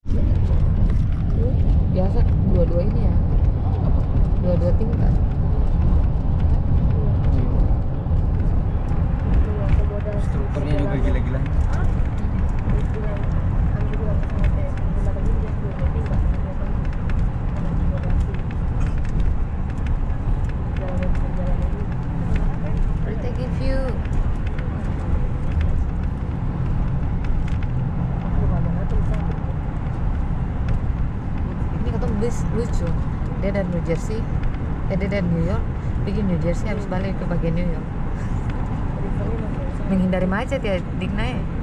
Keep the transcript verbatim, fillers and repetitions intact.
Biasa dua-dua ini ya, dua-dua tingkat. Strukturnya juga gila-gila. Breathtaking view. Ini kata bus lucu. Dia dari New Jersey, eh, dia dari New York, pergi New Jersey habis balik ke bagian New York. Menghindari macet ya, Digna ya.